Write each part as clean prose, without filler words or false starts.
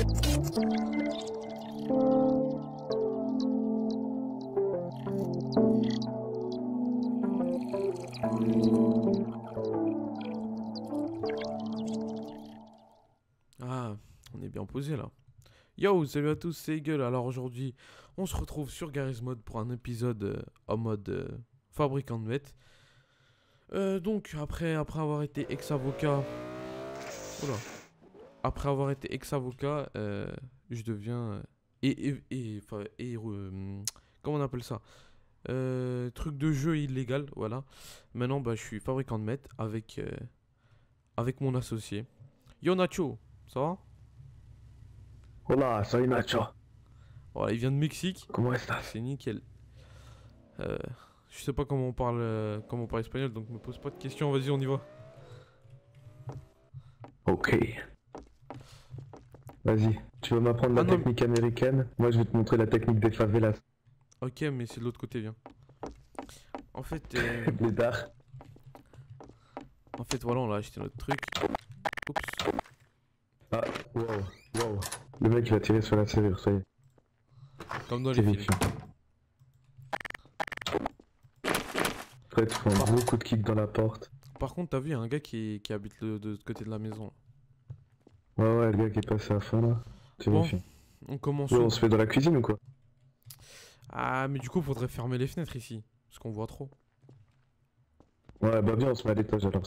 Ah, on est bien posé là. Yo, salut à tous, c'est Eagle. Alors aujourd'hui, on se retrouve sur Garry's Mod pour un épisode en mode fabricant de meth. Donc, après avoir été ex-avocat... Oula. Après avoir été ex-avocat, je deviens... comment on appelle ça? Truc de jeu illégal, voilà. Maintenant, bah, je suis fabricant de meth avec mon associé. Yo Nacho, ça va? Hola, soy Nacho. Voilà, il vient de Mexique. ¿Cómo estás? C'est nickel. Euh, je sais pas comment on parle espagnol, donc me pose pas de questions. Vas-y, on y va. Ok. Vas-y, tu veux m'apprendre la Ah non, technique américaine? Moi, je vais te montrer la technique des favelas. ok, mais c'est de l'autre côté, viens. En fait, Blédard. voilà, on a acheté notre truc. Oups. Ah, wow, wow. Le mec, il a tiré sur la serrure, ça y est. Comme dans les films. Terrifiant. Après, tu fais un gros coup de kick dans la porte. Par contre, t'as vu, il y a un gars qui habite de l'autre côté de la maison. Ouais, ouais, le gars qui est passé à fond, là. Bon, Terrifiant. on commence Ouais, où? on se fait dans la cuisine ou quoi? Ah, mais du coup, faudrait fermer les fenêtres ici. Parce qu'on voit trop. Ouais, bah viens, on se met à l'étage alors.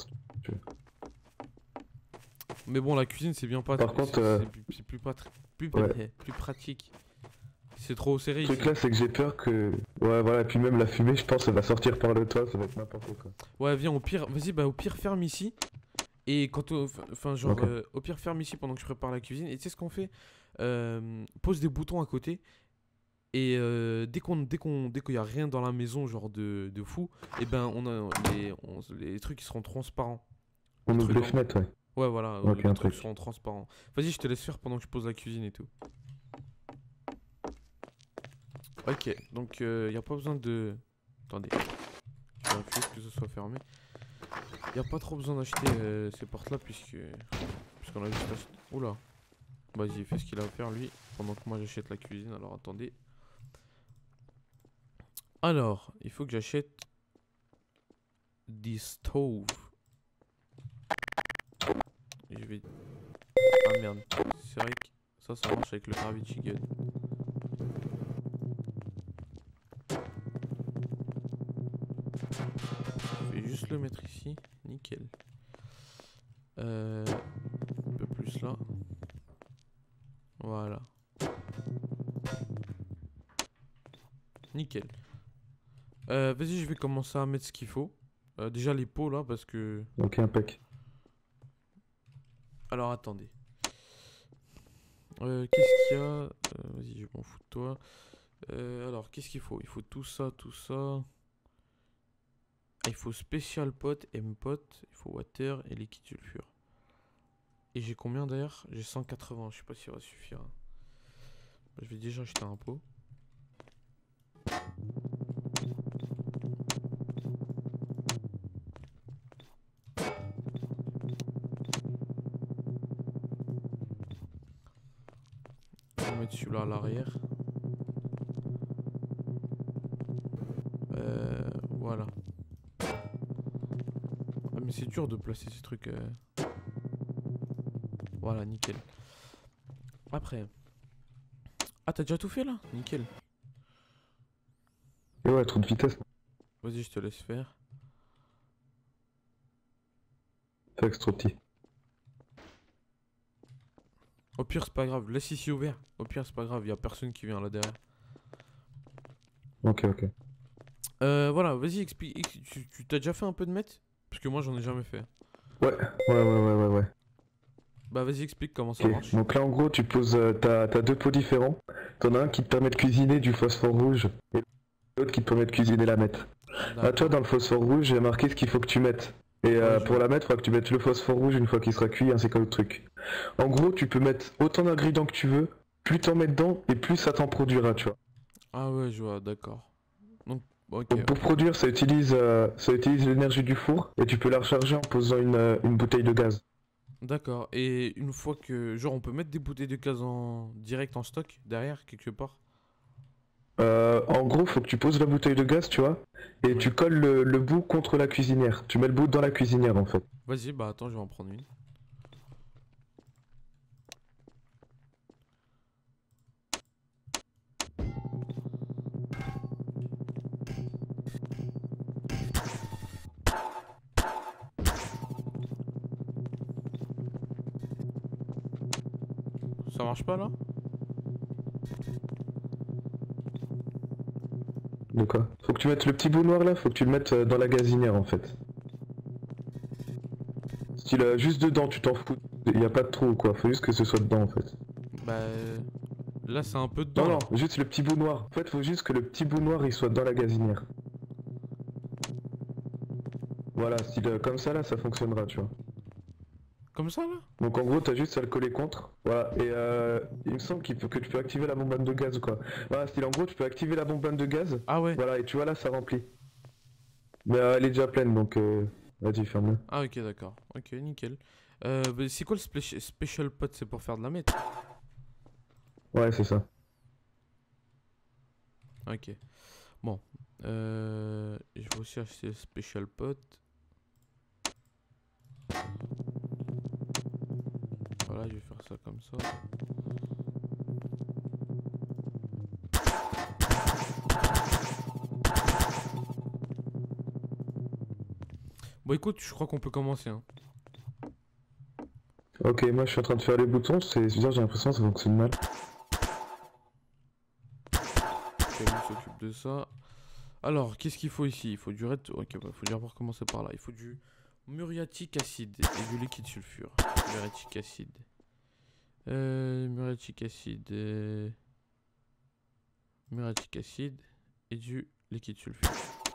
Mais bon, la cuisine, c'est bien pas... Par contre, c'est plus, ouais. plus pratique. C'est trop serré Le ici. truc là, c'est que j'ai peur que... Ouais, voilà, et puis même la fumée, je pense, ça va sortir par le toit, ça va être n'importe quoi. Ouais, viens, au pire, vas-y, bah au pire, ferme ici. Et quand enfin, genre, Ok. au pire, ferme ici pendant que je prépare la cuisine. Et tu sais ce qu'on fait? Pose des boutons à côté. Et dès qu'il y a rien dans la maison, genre de fou, et ben les trucs ils seront transparents. On Les ouvre trucs les fenêtres, ouais. Ouais, voilà, Ok, les un trucs truc. seront transparents. Vas-y, je te laisse faire pendant que je pose la cuisine et tout. Ok, donc y a pas besoin de. Attendez, je vérifie juste que ce soit fermé. Y a pas trop besoin d'acheter ces portes-là puisqu'on a juste acheté. Oula. Vas-y, fais ce qu'il a à faire lui pendant que moi j'achète la cuisine. Alors attendez. Alors, il faut que j'achète des stoves. Et je vais. Ah merde, c'est vrai que ça marche avec le gravity gun. Je vais juste le mettre ici, nickel. Un peu plus là. Voilà. Nickel. Vas-y, je vais commencer à mettre ce qu'il faut. Déjà les pots là, parce que... Ok, impec. Alors attendez. Qu'est-ce qu'il y a? Vas-y, je m'en fous de toi. Alors, qu'est-ce qu'il faut? Il faut tout ça, tout ça. Ah, il faut Special Pot, M-Pot, il faut Water et liquide sulfure. Et j'ai combien d'ailleurs? J'ai 180, je sais pas si ça va suffire. Je vais déjà acheter un pot. On va mettre celui-là à l'arrière. Voilà. Ah mais c'est dur de placer ces trucs. Voilà, nickel. Après. Ah, t'as déjà tout fait là? Nickel. Et ouais, trop de vitesse. Vas-y, je te laisse faire. Fait que c'est trop petit. Au pire, c'est pas grave. Laisse ici ouvert. Au pire, c'est pas grave. Y a personne qui vient là derrière. Ok, ok. Voilà, vas-y, explique. Tu t'as déjà fait un peu de meth? Parce que moi, j'en ai jamais fait. Ouais. Bah, vas-y, explique comment ça Ok, marche. donc là en gros tu poses, t'as deux pots différents. T'en as un qui te permet de cuisiner du phosphore rouge et l'autre qui te permet de cuisiner la meth. À toi dans le phosphore rouge j'ai marqué ce qu'il faut que tu mettes. Et Ouais, pour la mettre, il faudra que tu mettes le phosphore rouge une fois qu'il sera cuit ainsi que l'autre truc. En gros tu peux mettre autant d'ingrédients que tu veux, plus t'en mets dedans et plus ça t'en produira, tu vois. Ah ouais, je vois, d'accord. Donc, ok. Donc pour produire ça utilise l'énergie du four et tu peux la recharger en posant une bouteille de gaz. D'accord. Et une fois que... Genre, on peut mettre des bouteilles de gaz en direct en stock, derrière, quelque part? En gros, faut que tu poses la bouteille de gaz, tu vois, et Ouais. tu colles le bout contre la cuisinière. Tu mets le bout dans la cuisinière, en fait. Vas-y, bah attends, je vais en prendre une. Ça marche pas, là? De quoi? Faut que tu mettes le petit bout noir là, faut que tu le mettes dans la gazinière, en fait. Style, juste dedans, tu t'en fous. Il y a pas de trou ou quoi, faut juste que ce soit dedans, en fait. Bah... Là, c'est un peu dedans, Non, là. non, juste le petit bout noir. En fait, faut juste que le petit bout noir, il soit dans la gazinière. Voilà, style, comme ça, là, ça fonctionnera, tu vois. Comme ça, là? Donc en gros, t'as juste à le coller contre. Voilà, et il me semble que tu peux activer la bombane de gaz ou quoi. Voilà, style, en gros, tu peux activer la bombane de gaz. Ah ouais. Voilà, et tu vois là, ça remplit. Mais elle est déjà pleine, donc vas-y, ferme-le. Ah ok, d'accord. Ok, nickel. Bah, c'est quoi le special pot? C'est pour faire de la meth? Ouais, c'est ça. Ok. Bon. Je vais aussi acheter le special pot. Voilà, je vais faire ça comme ça. Bon écoute, je crois qu'on peut commencer, hein. Ok, moi je suis en train de faire les boutons, c'est bizarre, j'ai l'impression que ça fonctionne mal. Ok, lui s'occupe de ça. Alors, qu'est-ce qu'il faut ici? Il faut du red... Ok, bah, faut d'abord commencer par là. Il faut du muriatique acide et du liquide sulfure. Muriatique acide. Muriatique acide. Muriatique acide et du liquide sulfure.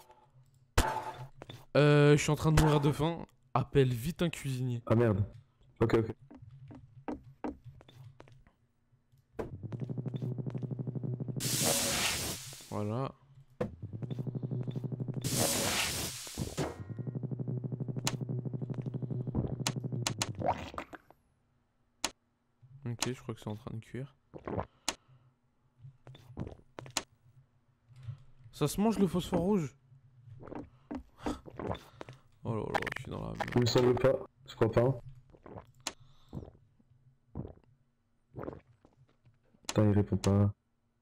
Je suis en train de mourir de faim. Appelle vite un cuisinier. Ah merde. Ok, ok. Voilà. Ok, je crois que c'est en train de cuire. Ça se mange le phosphore rouge? Oh là là, je suis dans la Il merde. me semble pas, je crois pas. Putain, il répond pas.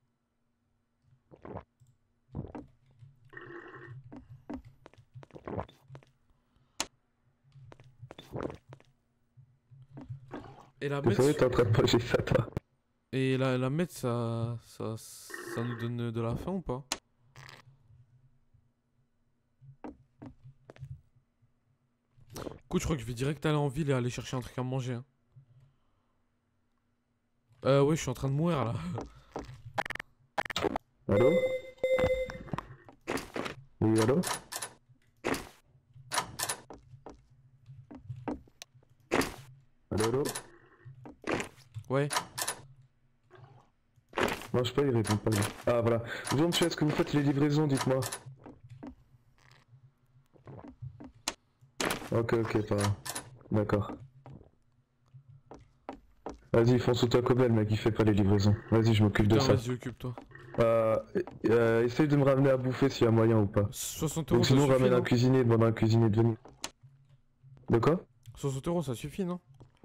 Et la T'es mettre, sérieux, t'es en train de manger ça, toi? et la mettre, ça nous donne de la faim ou pas? Écoute, je crois que je vais direct aller en ville et aller chercher un truc à manger, hein. Ouais, je suis en train de mourir là. Allô? Oui, allô? Allô, allô? Ouais. Non, je sais pas, il répond pas. Lui. Ah, voilà. Bonjour monsieur, est-ce que vous faites les livraisons, dites-moi? Ok, ok, pas grave. D'accord. Vas-y, fonce au Taco Bell, mec, il fait pas les livraisons. Vas-y, je m'occupe de Putain, ça. vas-y, occupe-toi. Euh, essaye de me ramener à bouffer s'il y a moyen ou pas. 60 Donc euros, ça sinon, suffit, ramène un non? cuisinier, demande à un cuisinier de venir. De quoi? 60 euros, ça suffit, non?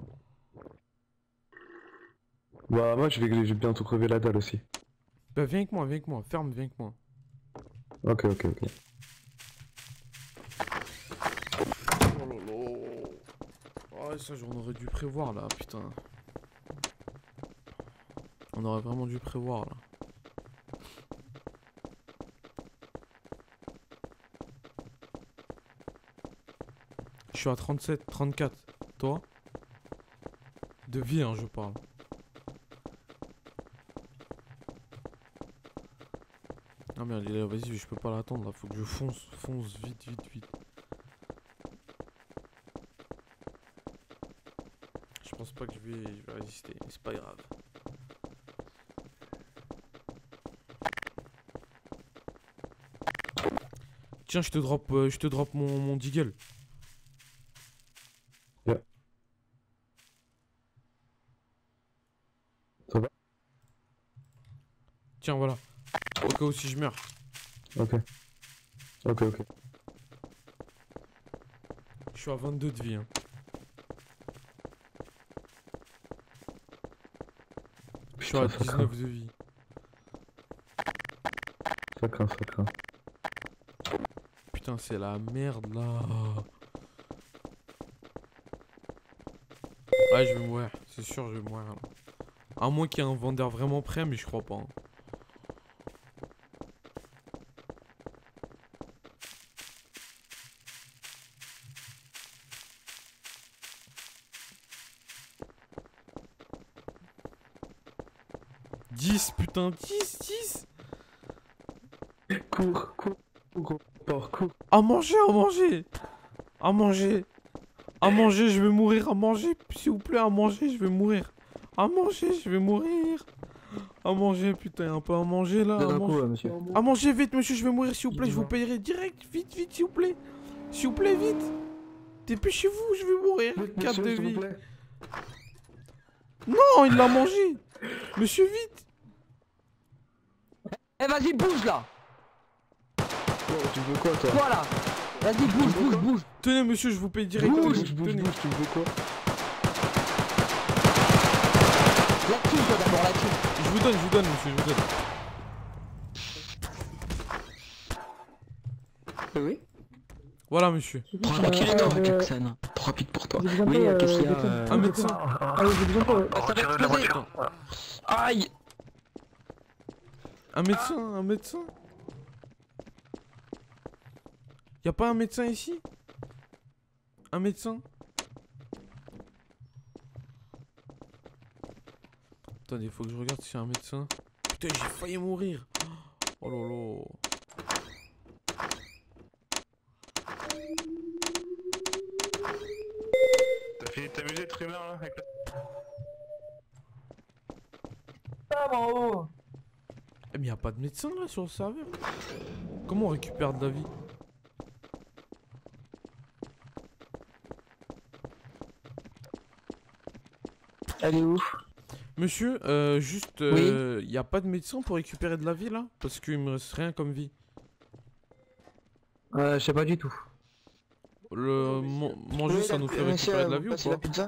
Bah, moi, je vais bientôt crever la dalle aussi. Bah, viens avec moi, viens avec moi. Ferme, viens avec moi. Ok, ok, ok. Oh là là. Oh, ça, on aurait dû prévoir là, putain. On aurait vraiment dû prévoir là. Je suis à 37, 34. Toi? De vie, hein, je parle. Ah merde, vas-y, je peux pas l'attendre là. Faut que je fonce vite, vite, vite. Je pense pas que je vais résister, mais c'est pas grave. Tiens, je te drop mon deagle. Yeah. Ça va? Tiens, voilà. Au cas où si je meurs. Ok. Ok. Je suis à 22 de vie. Hein. Je suis à Putain, 19 de vie. Ça craint. Putain, c'est la merde là. Ouais, je vais mourir. C'est sûr, je vais mourir là. À moins qu'il y ait un vendeur vraiment prêt, mais je crois pas. Hein. Putain, 10. Cours, cours. À manger. À manger, je vais mourir. À manger, s'il vous plaît, à manger, je vais mourir. À manger, je vais mourir. À manger, putain, un peu à manger là. Monsieur. À manger, vite, monsieur, je vais mourir, s'il vous plaît, je vous payerai direct. Vite, s'il vous plaît. S'il vous plaît, vite. Dépêchez-vous, je vais mourir. 4 de vie. Non, il l'a mangé. Monsieur, vite. Eh, vas-y, bouge là. Tu veux quoi, toi? Voilà. Vas-y, bouge. Tenez, monsieur, je vous paye direct. Bouge, Tenez. tu veux quoi? La thune, toi d'abord, la thune. Je vous donne, monsieur, je vous donne. Oui. Voilà, monsieur. Tranquille, toi, Jackson. Trop vite pour toi. Oui, qu'est-ce qu'il y a Un médecin. J'ai besoin Retirez de la voiture. Aïe. Un médecin. Y a pas un médecin ici? Un médecin? Attendez, faut que je regarde s'il y a un médecin. Putain, j'ai failli mourir. Oh lolo. T'as fini de t'amuser, Trimmer, là, avec la... En haut. Eh mais y a pas de médecin là sur le serveur. Comment on récupère de la vie? Elle est où? Monsieur, juste, y a pas de médecin pour récupérer de la vie là? Parce qu'il me reste rien comme vie. Je sais pas du tout. Manger ça nous fait récupérer de la vie ou pas? pizza?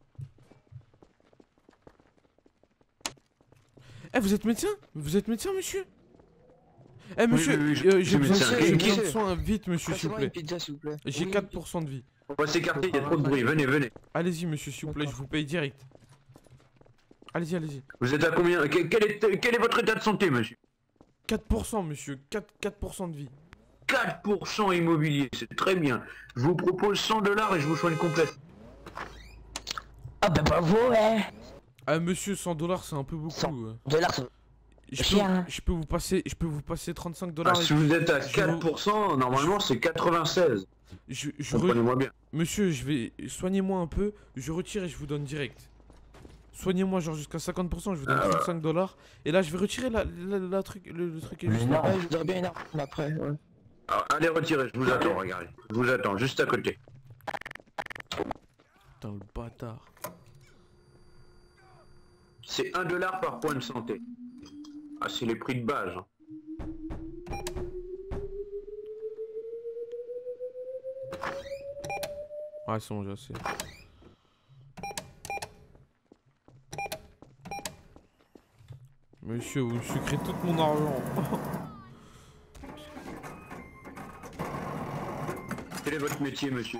Eh, vous êtes médecin? Vous êtes médecin, monsieur? Eh, monsieur, oui, j'ai besoin médecin. j'ai besoin de soins vite, monsieur, s'il vous plaît. Pizza, s'il vous plaît. J'ai 4% de vie. On va s'écarter, il y a trop de bruit, venez. Allez-y, monsieur, s'il vous plaît, je vous paye direct. Allez-y. Vous êtes à combien? Quel est votre état de santé, monsieur? 4%, monsieur, 4% de vie. 4% immobilier, c'est très bien. Je vous propose 100 $ et je vous soigne complète. Ah bah bravo, ouais. Ah, monsieur, 100 $, c'est un peu beaucoup. 100 $, Je peux vous passer 35 $. Si vous êtes à 4%, normalement c'est 96. Comprenez-moi bien. Monsieur, soignez-moi un peu, je retire et je vous donne direct. Soignez-moi genre jusqu'à 50%, je vous donne 35 $. Et là, je vais retirer le truc est juste là. Je voudrais bien une arme après, ouais. Alors, allez retirer, je vous attends, regardez. Je vous attends, juste à côté. Putain, le bâtard. C'est 1 $ par point de santé. Ah, c'est les prix de base. Hein. Ouais, c'est bon, j'ai assez. Monsieur, vous me sucrez tout mon argent. Quel est votre métier, monsieur?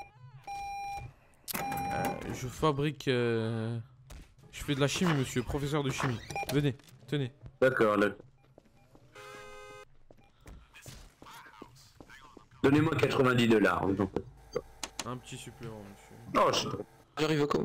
Je fabrique... Je fais de la chimie, monsieur, professeur de chimie. Venez, tenez. D'accord, là. Donnez-moi 90 $. Un petit supplément, monsieur. Non, c'est... J'arrive au com.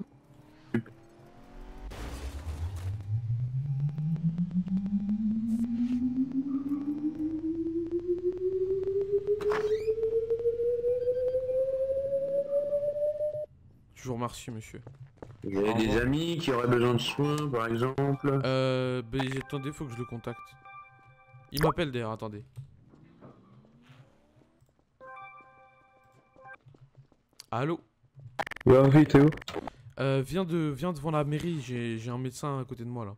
Je vous remercie, monsieur. Vous avez des amis qui auraient besoin de soins, par exemple? Attendez, faut que je le contacte. Il m'appelle d'ailleurs, attendez. Allô? Ouais, vite, t'es où? Viens devant la mairie, j'ai un médecin à côté de moi là.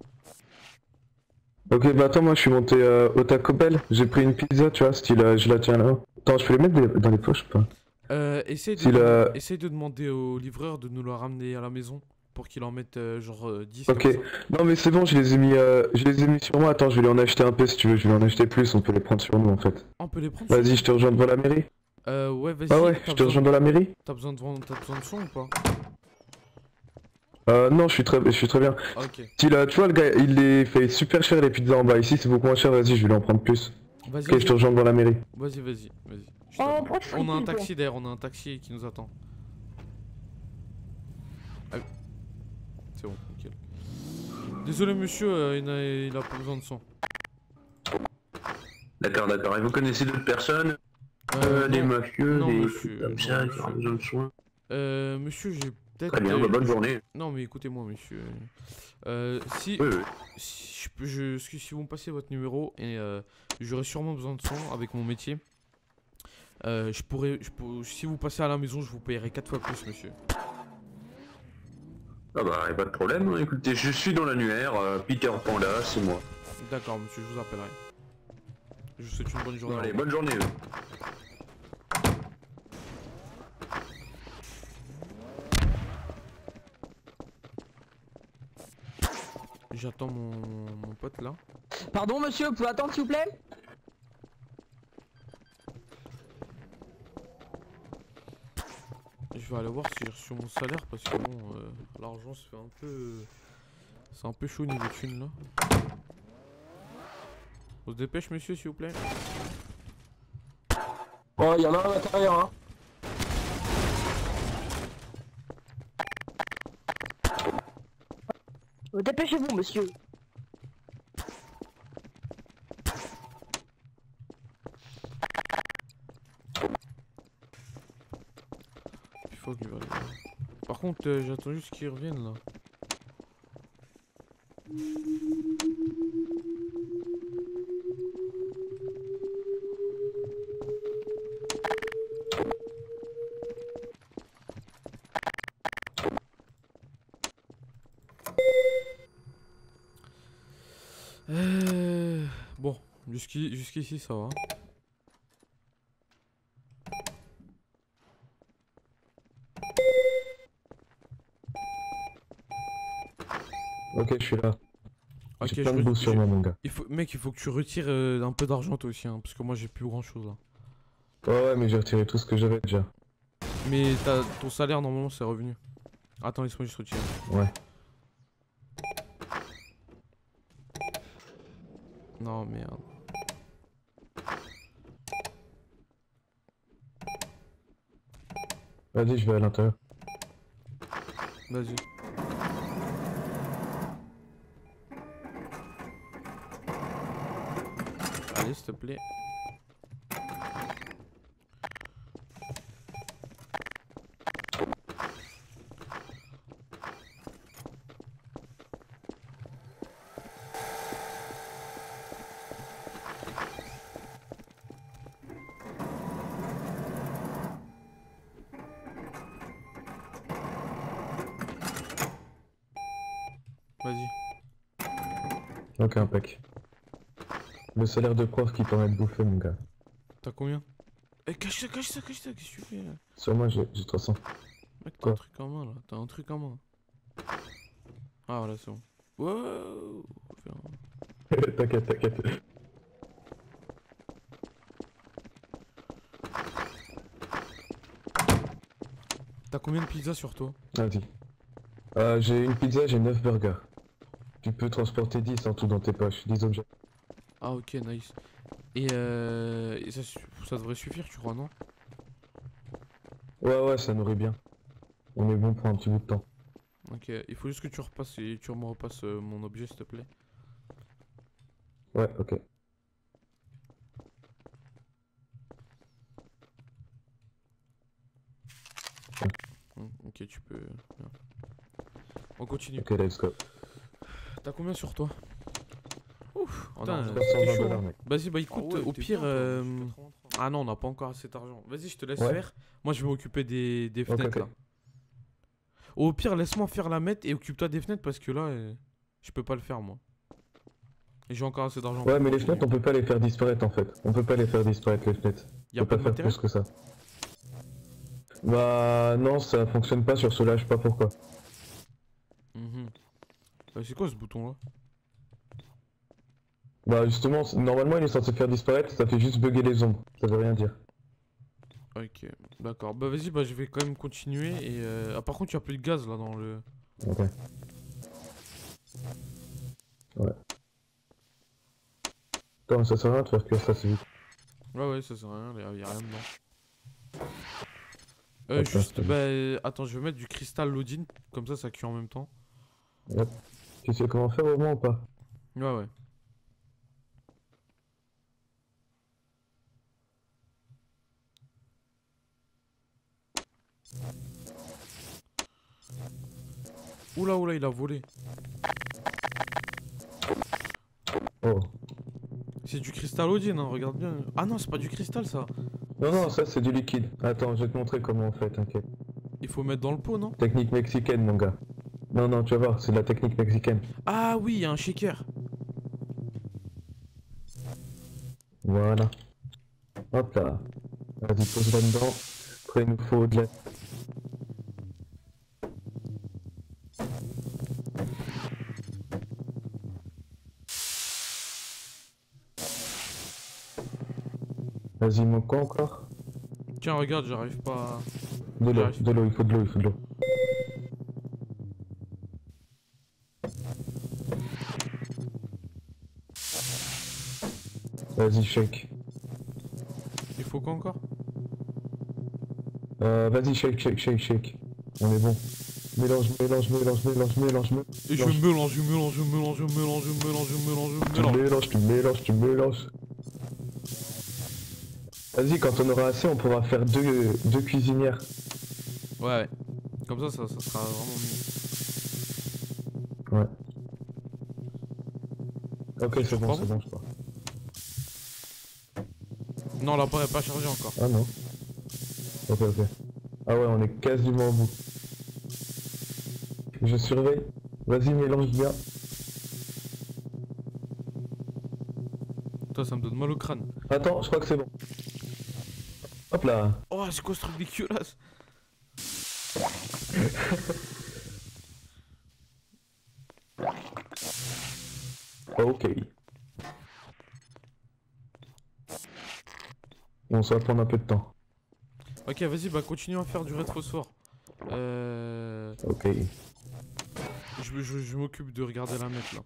Ok, bah attends, moi je suis monté au Taco Bell. J'ai pris une pizza, tu vois, style je la tiens là. Attends, je peux les mettre dans les poches ou pas? Essaye de demander au livreur de nous la ramener à la maison pour qu'il en mette genre 10 Ok, comme ça. non mais c'est bon, je les ai mis sur moi. Attends, je vais lui en acheter un peu si tu veux, je vais lui en acheter plus, on peut les prendre sur nous en fait. On peut les prendre Vas-y, je te rejoins devant la mairie. Ouais, vas-y. Ah ouais, je te rejoins dans la mairie. T'as besoin de son ou pas? Non, je suis très bien. Ok. Tu vois, le gars, il les fait super cher les pizzas en bas. Ici, c'est beaucoup moins cher. Vas-y, je vais lui en prendre plus. Vas-y. Ok, je te rejoins dans la mairie. Vas-y. Oh, On a un taxi d'ailleurs, on a un taxi qui nous attend. Ah, c'est bon, nickel. Désolé monsieur, il a pas besoin de sang. D'accord. Et vous connaissez d'autres personnes? Des Non, mafieux, non, des monsieur, comme non, ça, qui monsieur. ont besoin de soins? Monsieur, j'ai peut-être... Très bien, bonne journée. Non mais écoutez-moi monsieur. Si... Oui. Si vous me passez votre numéro et j'aurai sûrement besoin de sang avec mon métier. Si vous passez à la maison, je vous payerai 4 fois plus, monsieur. Ah bah, pas de problème. Écoutez, je suis dans l'annuaire, Peter Panda, c'est moi. D'accord, monsieur, je vous appellerai. Je vous souhaite une bonne journée. Allez, bonne journée. J'attends mon pote là. Pardon monsieur, vous pouvez attendre s'il vous plaît? Je vais aller voir si j'ai reçu mon salaire parce que bon, l'argent se fait un peu... C'est un peu chaud niveau thune là. On se dépêche monsieur s'il vous plaît. Oh, il y en a un à l'intérieur, hein. Dépêchez-vous, monsieur. Il faut qu'il va aller. Par contre, j'attends juste qu'ils reviennent là. Bon, jusqu'ici ça va. Ok, je suis là. Ok, J'ai plein de bouffe sur moi, mon gars. Mec, il faut que tu retires un peu d'argent toi aussi, hein, parce que moi j'ai plus grand chose là. Ouais, mais j'ai retiré tout ce que j'avais déjà. Mais ton salaire normalement c'est revenu. Attends, laisse-moi juste retirer. Ouais. Non, merde. Vas-y, je vais à l'intérieur. Vas-y. Allez, s'il te plaît. Vas-y. Ok, impec. Le salaire de prof qui permet de bouffer, mon gars. T'as combien? Eh, cache ça, qu'est-ce que tu fais là? Sur moi, j'ai 300. Mec, t'as Quoi? un truc en main là, t'as un truc en main. Ah voilà, c'est bon. Wow. T'inquiète. T'as combien de pizzas sur toi? Vas-y. J'ai une pizza, j'ai 9 burgers. Tu peux transporter 10 en tout dans tes poches, 10 objets. Ah ok, nice. Et ça devrait suffire, tu crois, non? Ouais, ça nourrit bien. On est bon pour un petit bout de temps. Ok, il faut juste que tu repasses et tu me repasses mon objet, s'il te plaît. Ouais, ok. Ok, tu peux... Bien. On continue. Ok, let's go. T'as combien sur toi? Ouf, Putain, putain, 320 t'es chaud. dollars, mec. Vas-y, bah écoute, Ah ouais, au t'es pire... bien, toi, Ah non, on n'a pas encore assez d'argent. Vas-y, je te laisse Ouais. faire. Moi, je vais m'occuper des Ok, fenêtres ok. là. Au pire, laisse-moi faire la mette et occupe-toi des fenêtres parce que là, je peux pas le faire moi. Et j'ai encore assez d'argent. Ouais, mais les fenêtres, on peut pas les faire disparaître en fait. On peut pas les faire disparaître, les fenêtres. Y'a On pas peut de pas faire matériel? plus que ça. Bah non, ça fonctionne pas sur cela, je sais pas pourquoi. C'est quoi ce bouton là? Bah justement, normalement il est censé faire disparaître, ça fait juste bugger les ombres, ça veut rien dire. Ok, d'accord. Bah vas-y, bah je vais quand même continuer et... Ah par contre, il y a plus de gaz là dans le... Ok. Ouais. Attends, ça sert à rien de faire cuire ça, c'est vite. Ouais, ça sert à rien, y a rien dedans. Attends, Juste, c'est bah... Attends, je vais mettre du cristal Lodin, comme ça cuit en même temps. Yep. Tu sais comment faire au moins ou pas? Ouais. Oula, il a volé. Oh. C'est du cristal Odin, hein, regarde bien. Ah non, c'est pas du cristal ça. Non, ça c'est du liquide. Attends, je vais te montrer comment on fait, t'inquiète. Il faut mettre dans le pot, non? Technique mexicaine, mon gars. Non, tu vas voir, c'est de la technique mexicaine. Ah oui, il y a un shaker. Voilà. Hop là. Vas-y, pose là-dedans. Après, il nous faut de la... Vas-y, il manque quoi encore? Tiens, regarde, j'arrive pas à... De l'eau, J'arrive. de l'eau, il faut de l'eau, il faut de l'eau. Vas-y, shake. Il faut quoi encore? Vas-y, shake. On est bon. Mélange. Et je mélange. Tu mélanges. Vas-y, quand on aura assez, on pourra faire deux cuisinières. Ouais. Comme ça sera vraiment mieux. Ouais. Ok, c'est bon, crois je crois. Non, l'appareil est pas chargé encore. Ah non. Ok. Ah ouais, on est quasiment au bout. Je surveille. Vas-y, mélange bien. Toi, ça me donne mal au crâne. Attends, je crois que c'est bon. Hop là. Oh, c'est quoi ce truc dégueulasse? Ok. Bon, ça va prendre un peu de temps. Ok, vas-y, bah continue à faire du rétrosphore. Ok. Je m'occupe de regarder la mette là.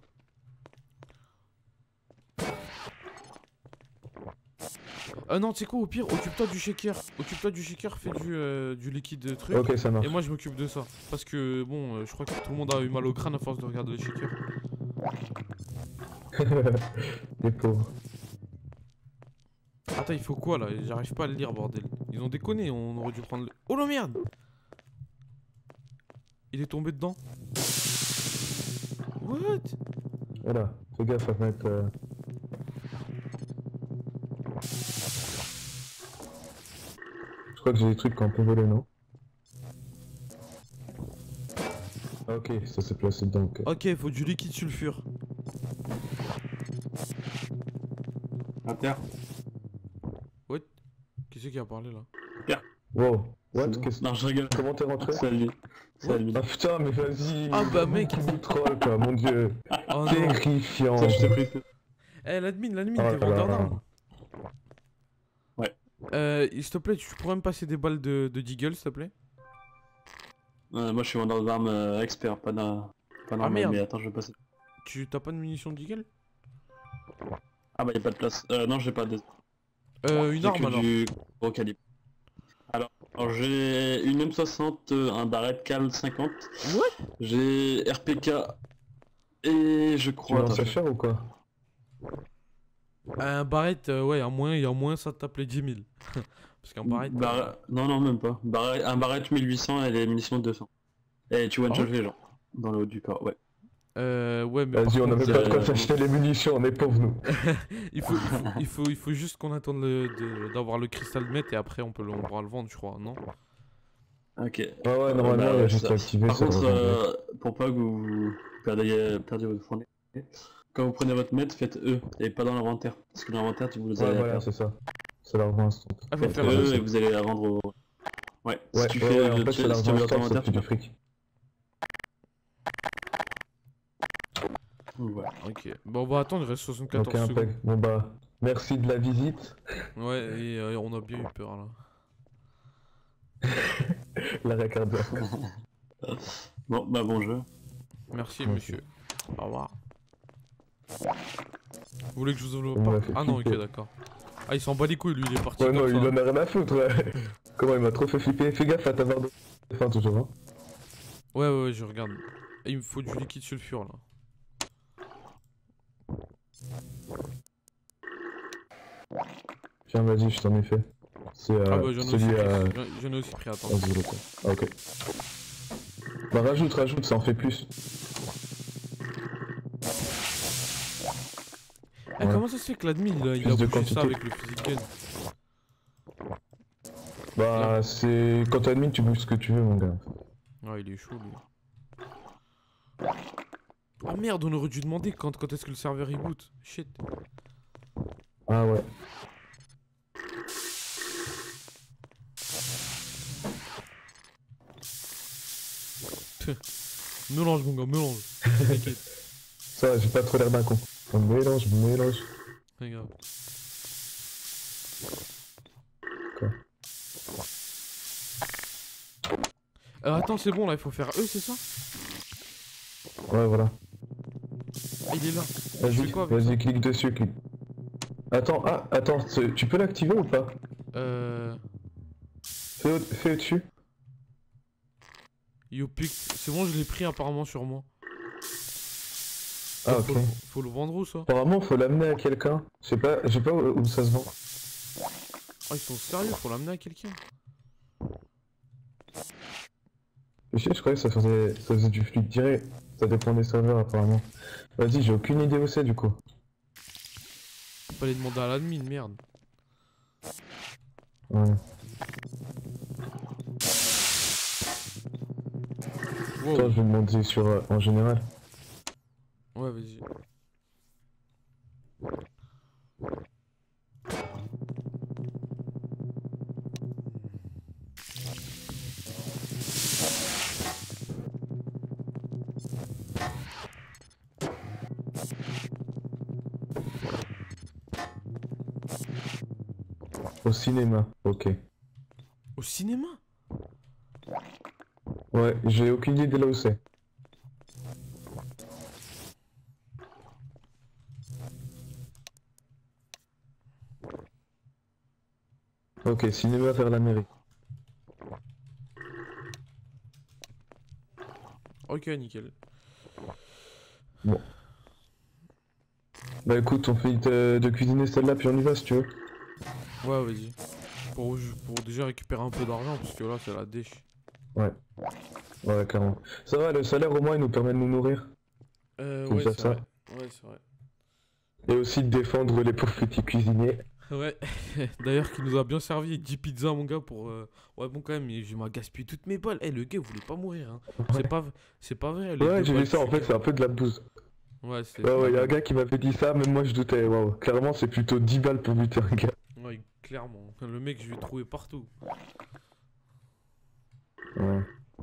Non, tu sais quoi, au pire, occupe-toi du shaker. Fais du liquide truc. Ok, ça marche. Et moi je m'occupe de ça. Parce que bon, je crois que tout le monde a eu mal au crâne à force de regarder les shakers. Les pauvres. Attends, il faut quoi là? J'arrive pas à le lire, bordel. Ils ont déconné, on aurait dû prendre le... Oh la merde! Il est tombé dedans. What? Voilà, fais gaffe à mettre... Je crois que j'ai des trucs qu'on peut voler, non? Ah, ok, ça s'est placé dedans, ok. Ok, faut du liquide sulfure. À terre. What? Qui c'est qui a parlé là? Wow, what? C'est bon. Qu'est-ce... Non, je rigole. Comment t'es rentré? Salut. Salut. Ah putain, mais vas-y! Ah bah mec! Tu nous trolls, quoi, mon dieu! Oh non! Terrifiant! Ça, je t'ai pris. Eh, l'admin, Oh t'es là vendeur là. d'armes. Ouais. S'il te plaît, tu pourrais me passer des balles de Deagle, s'il te plaît? Moi, je suis vendeur d'armes expert, pas normal, merde. mais attends, je vais passer. Tu t'as pas de munitions de Deagle? Ah bah, y'a pas de place. Non, j'ai pas de... Une J'ai arme que alors. du gros calibre. Alors j'ai une M60, un Barrett Cal 50. What? J'ai RPK et je Tu crois... lances attends, à cher ou quoi? Un barrette, ouais, en moins ça tape les 10 000. Parce qu'un barrette... Non, même pas. Un Barrett 1800 et les munitions de 200. Et tu one-shot Ah les gens. Dans le haut du corps, ouais. Ouais, mais Vas-y, on par avait contre, pas de quoi s'acheter les munitions, on est pauvres, nous. il faut juste qu'on attende d'avoir le cristal de meth et après on pourra le vendre, je crois, non? Ok. Ah ouais, normalement, il y a juste à activer. Par ça contre, rejoint. pour pas que vous perdiez votre fournier, quand vous prenez votre mètre, faites E et pas dans l'inventaire. Parce que l'inventaire, vous les Ouais, allez la voilà, perdre. c'est ça. Ça la rejoint instant. Ah, faut Faites faire E ça. et vous allez la vendre au... Ouais, si Ouais, tu ouais, fais ouais, en fait, ça la si tu rejoint veux instant, ton ça inventaire, fait tu du fric. Voilà. Ok. Bon, on va attendre, il reste 74 Ok, secondes. impec. Bon bah, merci de la visite. Ouais, et on a bien eu peur là. L'arrêt cardiaque. Bon, bah bon jeu. Merci, Merci. monsieur. Au revoir. Vous voulez que je vous ouvre Il m'a le fait Ah non, ok, flipper. d'accord. Ah, il s'en bat les couilles, lui, il est parti Ouais, comme non, ça. il en a rien à foutre, ouais. Comment il m'a trop fait flipper. Fais gaffe à ta barre de fin toujours, hein. Ouais, ouais, ouais, je regarde. Et il me faut du liquide sulfure là. Tiens, vas-y, je t'en ai fait. C'est Ah bah j'en ai aussi celui à... pris. J'en ai aussi pris, attends. Vas-y, le coup. Ah, ok. Bah rajoute, ça en fait plus. Eh, Ouais. comment ça se fait que l'admin il a Plus de bougé ça quantité. avec le physical? Bah c'est... Quand t'as admin, tu bouges ce que tu veux, mon gars. Ouais, il est chaud lui. Ah merde, on aurait dû demander quand est-ce que le serveur reboot. Shit. Ah ouais. Mélange mon gars, mélange. T'inquiète. Ça, j'ai pas trop l'air d'un con. On mélange. Regarde. Quoi? Attends, c'est bon là, il faut faire E, c'est ça? Ouais, voilà. Ah, il est là. Vas-y, fais quoi avec vas-y, clique dessus, clique. Attends, tu peux l'activer ou pas? Fais au-dessus. Yo pic. C'est bon, je l'ai pris apparemment sur moi. Ah, Faut ok. faut le vendre où ça? Apparemment, faut l'amener à quelqu'un. Je sais pas où ça se vend. Ah, ils sont sérieux, faut l'amener à quelqu'un. Je croyais que ça faisait du flux direct. Ça dépend des serveurs, apparemment. Vas-y, j'ai aucune idée où c'est, du coup. Fallait demander à l'admin, merde. Ouais. Wow. Toi, je vais demander sur... en général. Ouais, vas-y. Au cinéma, ok. Au cinéma? Ouais, j'ai aucune idée de là où c'est. Ok, cinéma vers la mairie. Ok, nickel. Bah écoute, on fait de cuisiner celle-là, puis on y va si tu veux. Ouais, vas-y. Pour déjà récupérer un peu d'argent, parce que là, c'est la dèche. Ouais, carrément. Ça va, le salaire au moins, il nous permet de nous nourrir. Faut Ouais, faire c'est ça. vrai. Ouais, c'est vrai. Et aussi de défendre les pauvres petits cuisiniers. Ouais, d'ailleurs, qui nous a bien servi 10 pizzas, mon gars, pour. Ouais, bon, quand même, je m'ai gaspillé toutes mes balles. Eh, le gars, il voulait pas mourir, hein. C'est pas vrai. les Ouais, deux j'ai balles vu ça, en fait, sucrées. c'est un peu de la bouse. Ouais, c'est. Ouais, y'a un gars qui m'avait dit ça, même moi je doutais. Waouh, clairement, c'est plutôt 10 balles pour buter un gars. Ouais, clairement. Le mec, je l'ai trouvé partout. Ouais.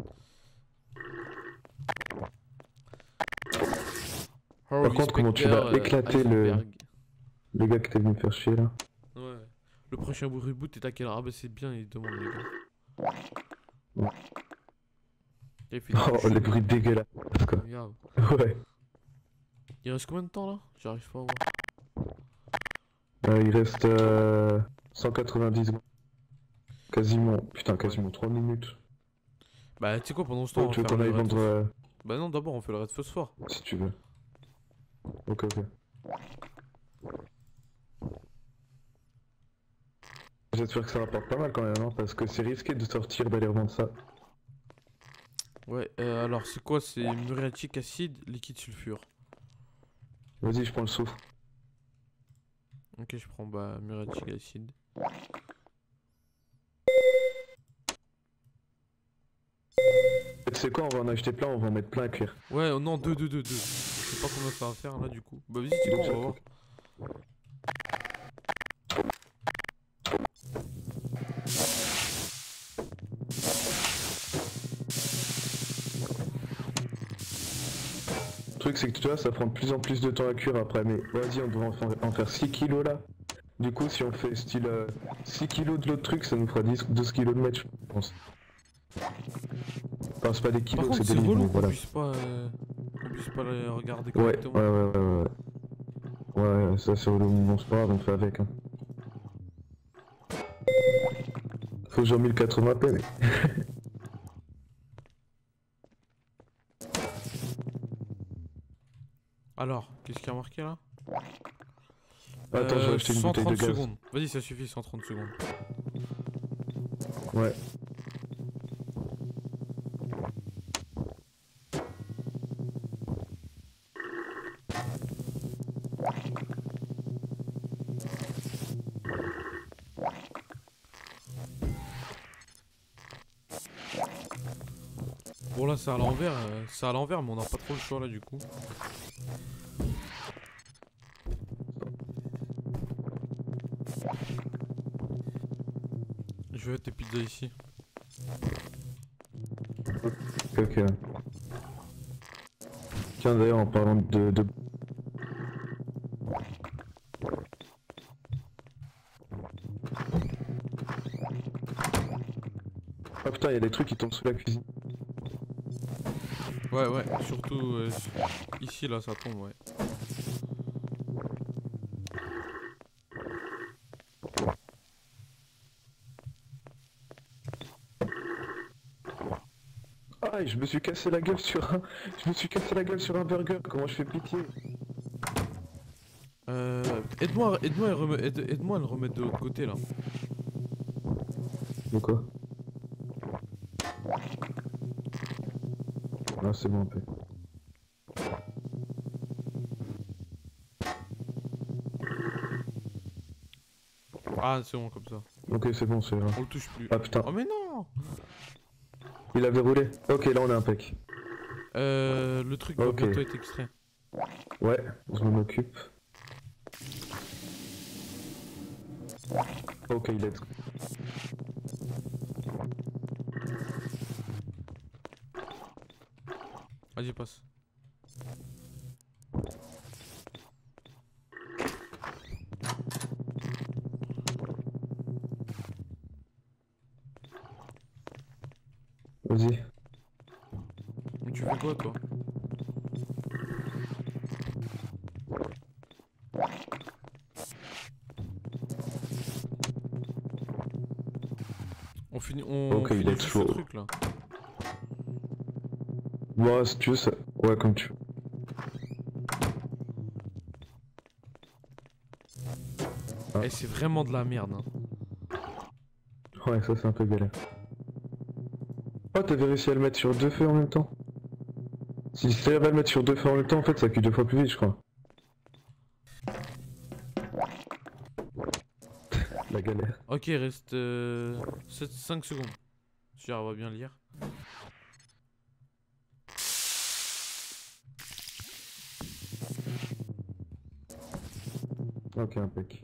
Par contre, comment tu vas éclater le gars que t'es venu me faire chier là. Ouais. Le prochain reboot est à quelle heure? Ah bah c'est bien, il demande les gars. Ouais. Il fait du Oh, chaud. les bruits dégueulasses quoi. Regarde. Ouais. Il reste combien de temps là? J'arrive pas à voir. Il reste 190 secondes. Quasiment, putain, quasiment 3 minutes. Bah tu sais quoi, pendant ce temps, Oh, on tu va veux faire qu'on le aille raid vendre phosphore. Bah non, d'abord on fait le raid phosphore. si tu veux. Ok. J'espère que ça rapporte pas mal quand même, hein, parce que c'est risqué de sortir d'aller revendre ça. Ouais, alors c'est quoi? C'est muriatique acide, liquide sulfure. Vas-y, je prends le soufre. Ok, je prends bah muriatique acide. quoi, on va en acheter plein, on va en mettre plein à cuire. Ouais, non, deux. Je sais pas combien ça va faire là du coup. Bah vas-y, c'est quoi, on va voir. Le truc c'est que tu vois, ça prend de plus en plus de temps à cuire après, mais vas-y, on devrait en faire 6 kilos là. Du coup, si on fait style 6 kilos de l'autre truc, ça nous fera 12 kilos de match, je pense. Enfin, c'est pas des Par kilos, contre, c'est c'est des livres, relou mais qu'on voilà. puisse pas les regarder Ouais, correctement. ouais, ça c'est relou, bon c'est pas grave, on fait avec. Hein. Faut genre 1080p, mais... Alors, qu'est-ce qu'il y a marqué là? Attends, je vais acheter une bouteille de 130 gaz. secondes. Vas-y, ça suffit, 130 secondes. Ouais. Bon là c'est à l'envers mais on n'a pas trop le choix là du coup. Je vais mettre tes pizzas ici. Ok. Tiens d'ailleurs en parlant de... Ah putain, il y a des trucs qui tombent sous la cuisine. Ouais, surtout ici là ça tombe, ouais. Ah, je me suis cassé la gueule sur un... Je me suis cassé la gueule sur un burger, comment je fais pitié? Aide-moi à le remettre de l'autre côté là. De quoi? Ah, c'est bon, un peu. Ah c'est bon comme ça. Ok, c'est bon, c'est là. On le touche plus. Ah putain, Oh mais non. il avait roulé. Ok, là on est impec. Le truc doit Ok. bientôt être extrait. Ouais, je m'en occupe. Ok, il est... Vas-y passe. Vas-y. Tu fais quoi toi? On Ok, il finit est juste chaud. ce truc là. Moi, si tu veux, ça... Ouais, comme tu veux. Ah. Eh c'est vraiment de la merde hein. Ouais, ça c'est un peu galère. Oh, t'avais réussi à le mettre sur 2 feux en même temps? Si t'arrives à le mettre sur 2 feux en même temps, en fait, ça cuit 2 fois plus vite, je crois. La galère. Ok, il reste 5 secondes. Si j'arrive à bien lire. Ok, impec.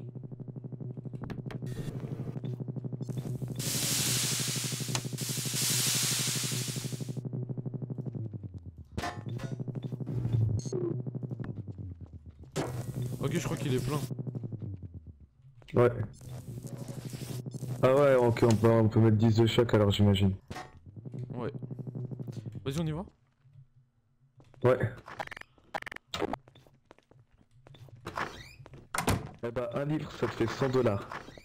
Ok, je crois qu'il est plein. Ouais. Ah ouais, ok, on peut mettre 10 de chaque alors j'imagine. Ouais. Vas-y, on y va? Ouais. Eh bah, un livre, ça te fait 100 $.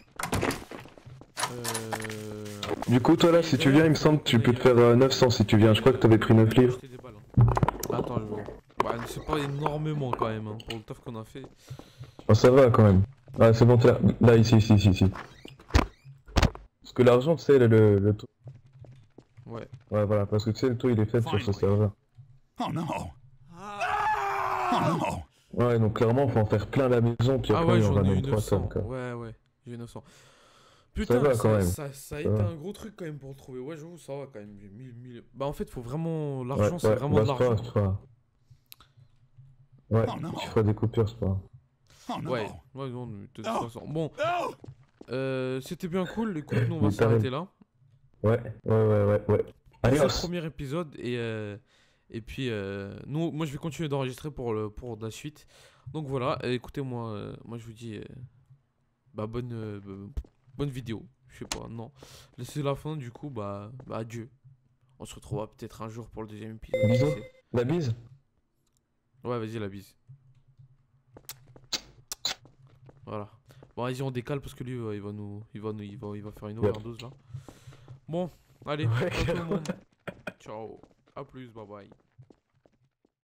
Du coup, toi là, si tu viens, il me semble que tu peux te faire 900 si tu viens. Je crois que t'avais pris 9 livres. Acheter des balles, hein. Attends, bah, c'est pas énormément quand même, hein, pour le taf qu'on a fait. Oh, ça va quand même. Ah, c'est bon, t'es là. Là, ici. Parce que l'argent, tu sais, le taux. Ouais. Ouais, voilà, parce que tu sais, le taux il est fait sur ce serveur. Oh non. Oh non. Ouais, donc clairement, faut en faire plein à la maison, puis Ah après, ouais, on va j'en ai eu mettre 3 900. tonnes, quoi. Ouais, j'ai eu 900. Putain, va quand même. ça a été va. un gros truc quand même pour le trouver. Ouais, j'avoue, ça va quand même. Bah, en fait, faut vraiment. Ouais, L'argent, c'est ouais, vraiment de c'est pas grave, l'argent. c'est pas grave. Ouais, Oh non. tu feras des coupures, c'est pas grave. Oh no. Ouais, ouais, non, de toute Non. façon. Bon, No. c'était bien cool. Écoute, nous, on va Mais s'arrêter là. Ouais. C'est Allez, le premier épisode et puis moi je vais continuer d'enregistrer pour la suite. Donc voilà, écoutez moi je vous dis bah bonne vidéo. Je sais pas, non. Laissez la fin du coup bah adieu. On se retrouvera peut-être un jour pour le deuxième épisode. qui Bisous. sait. La bise. Ouais, vas-y la bise. Voilà. Bon vas-y on décale parce que lui il va faire une overdose là. Bon, allez, Ouais, ciao tout le monde. Ciao. À plus, bye bye.